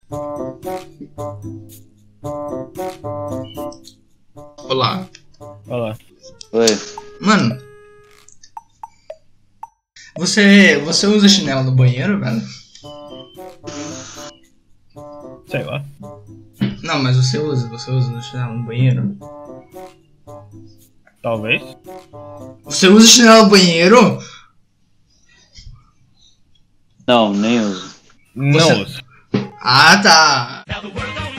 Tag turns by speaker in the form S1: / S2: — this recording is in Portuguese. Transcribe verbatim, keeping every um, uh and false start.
S1: Olá.
S2: Olá.
S3: Oi.
S1: Mano, você, você usa chinelo no banheiro, velho?
S2: Sei lá.
S1: Não, mas você usa, você usa chinelo no banheiro?
S2: Talvez.
S1: Você usa chinelo no banheiro?
S3: Não, nem uso.
S2: Não
S1: Você-
S2: uso.
S1: Ah, tá.